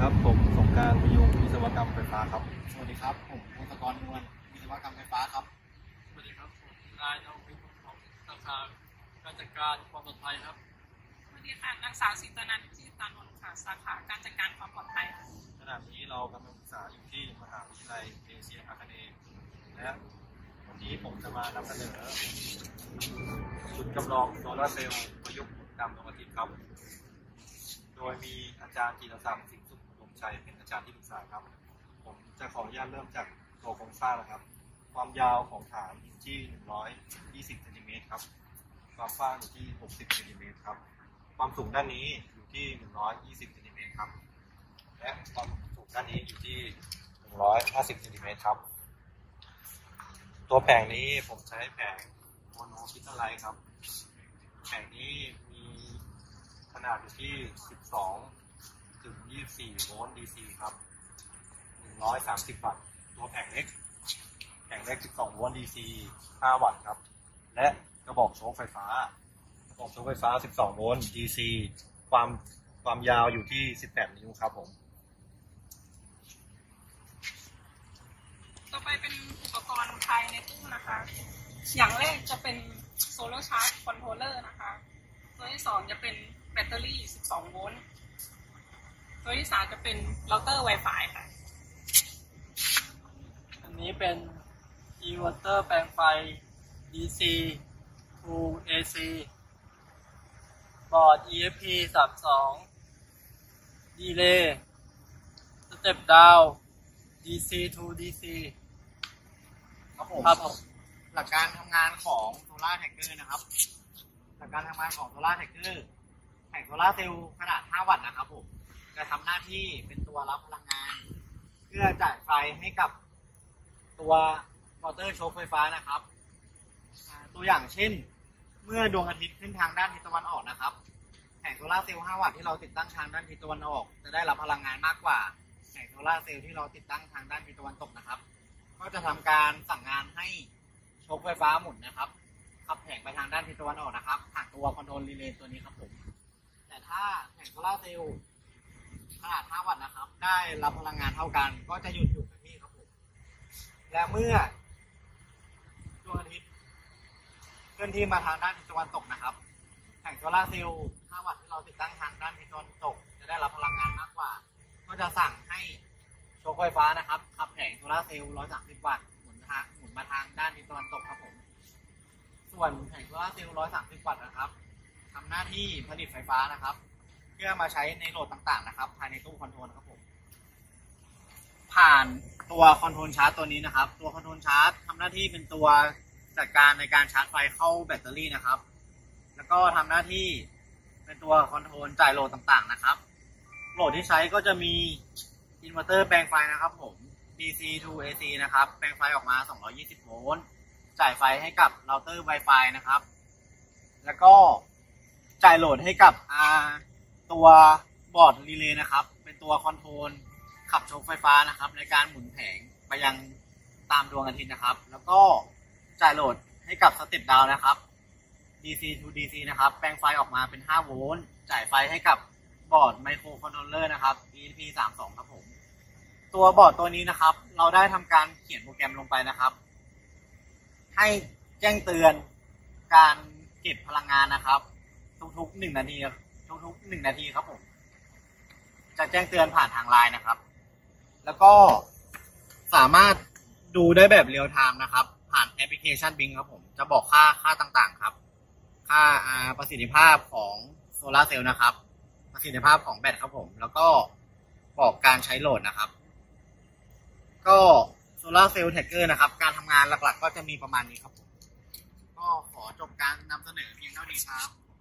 ครับผมสงกรานต์พยุงวิศวกรรมไฟฟ้าครับสวัสดีครับผมพงศกรนวลวิศวกรรมไฟฟ้าครับสวัสดีครับผมนายนวิทย์ของสาขาการจัดการความปลอดภัยครับสวัสดีค่ะนางสาวสิตนันท์จิตานนท์ค่ะสาขาการจัดการความปลอดภัยขณะนี้เรากำลังศึกษาอยู่ที่มหาวิทยาลัยเอเชียอาคเนย์และวันนี้ผมจะมานำเสนอจุดจำลองโซลาร์เซลล์ประยุกต์ตามดวงอาทิตย์ครับโดยมีอาจารย์จิรศักดิ์สิงห์สุขอุดมชัยเป็นอาจารย์ที่ปรึกษาครับผมจะขออนุญาตเริ่มจากตัวโครงสร้างนะครับความยาวของฐานอยู่ที่120 เซนติเมตรครับความกว้างอยู่ที่60 เซนติเมตรครับความสูงด้านนี้อยู่ที่120 เซนติเมตรครับและความสูงด้านนี้อยู่ที่150 เซนติเมตรครับตัวแผงนี้ผมใช้แผงโมโนคริสตัลไลท์ครับแผงนี้มีขนาดอยู่ที่12 ถึง 24 โวลต์ DC ครับ130 วัตต์ตัวแผงเล็ก12 โวลต์ DC 5 วัตต์ครับและกระบอกโชคไฟฟ้า12 โวลต์ DC ความยาวอยู่ที่18 นิ้วครับผมต่อไปเป็นอุปกรณ์ภายในตู้นะคะอย่างแรกจะเป็นโซลาร์ชาร์จคอนโทรลเลอร์นะคะตัวที่2จะเป็นแบตเตอรี่12 โวลต์ตัวที่3จะเป็นเราเตอร์ Wi-Fi ค่ะอันนี้เป็นอินเวอร์เตอร์แปลงไฟ DC to AC บอร์ด ESP 32 ดีเลย์สเต็ปดาว DC to DC ครับผมครับผมหลักการทำงานของโซลาร์แท็กเกอร์นะครับหลักการทำงานของโซลาร์แท็กเกอร์แผงโซลาร์เซลล์ขนาด5 วัตต์นะครับผมจะทำหน้าที่เป็นตัวรับพลังงานเพื่อจ่ายไฟให้กับตัวมอเตอร์โชคไฟฟ้านะครับตัวอย่างเช่นเมื่อดวงอาทิตย์ขึ้นทางด้านทิศตะวันออกนะครับแผงโซลาร์เซลล์5 วัตต์ที่เราติดตั้งทางด้านทิศตะวันออกจะได้รับพลังงานมากกว่าแผงโซลาร์เซลล์ที่เราติดตั้งทางด้านทิศตะวันตกนะครับก็จะทำการสั่งงานให้โชคไฟฟ้าหมุนนะครับขับแผงไปทางด้านทิศตะวันออกนะครับผ่านตัวคอนโทรลรีเลย์ตัวนี้ครับผมแต่ถ้าแผงโซลาร์เซลล์ขนาด5 วัตต์นะครับได้รับพลังงานเท่ากันก็จะหยุดอยู่กับที่ครับผมและเมื่อดวงอาทิตย์เคลื่อนที่มาทางด้านทิศตะวันตกนะครับแผงโซลาร์เซลล์5 วัตต์ที่เราติดตั้งทางด้านทิศตะวันตกจะได้รับพลังงานมากกว่าก็จะสั่งให้โชคไฟฟ้านะครับขับแผงโซลาร์เซลล์130 วัตต์หมุนมาทางด้านทิศตะวันตกครับผมส่วนแผงโซลาร์เซลล์130 วัตต์นะครับทำหน้าที่ผลิตไฟฟ้านะครับเพื่อมาใช้ในโหลดต่างๆนะครับภายในตู้คอนโทรลครับผมผ่านตัวคอนโทรลชาร์จตัวนี้นะครับตัวคอนโทรลชาร์จทำหน้าที่เป็นตัวจัดการในการชาร์จไฟเข้าแบตเตอรี่นะครับแล้วก็ทำหน้าที่เป็นตัวคอนโทรลจ่ายโหลดต่างๆนะครับโหลดที่ใช้ก็จะมีอินเวอร์เตอร์แปลงไฟนะครับผม DC to AC นะครับแปลงไฟออกมา220 โวลต์จ่ายไฟให้กับเราเตอร์ Wi-Fi นะครับแล้วก็จ่ายโหลดให้กับตัวบอร์ดรีเลย์นะครับเป็นตัวคอนโทรลขับโชคไฟฟ้านะครับในการหมุนแผงไปยังตามดวงอาทิตย์นะครับแล้วก็จ่ายโหลดให้กับสเต็ปดาวน์นะครับ DC to DC นะครับแปลงไฟออกมาเป็น5 โวลต์จ่ายไฟให้กับบอร์ดไมโครคอนโทรลเลอร์นะครับ ESP 32ครับผมตัวบอร์ดตัวนี้นะครับเราได้ทำการเขียนโปรแกรมลงไปนะครับให้แจ้งเตือนการเก็บพลังงานนะครับทุกๆ1 นาทีครับผมจะแจ้งเตือนผ่านทางไลน์นะครับแล้วก็สามารถดูได้แบบเรียลไทม์นะครับผ่านแอปพลิเคชัน Bing ครับผมจะบอกค่าต่างๆครับค่าประสิทธิภาพของโซลาร์เซลล์นะครับประสิทธิภาพของแบตครับผมแล้วก็บอกการใช้โหลดนะครับก็โซลาร์เซลล์แท็กเกอร์นะครับการทำงานหลักๆก็จะมีประมาณนี้ครับผมก็ขอจบการนำเสนอเพียงเท่านี้ครับ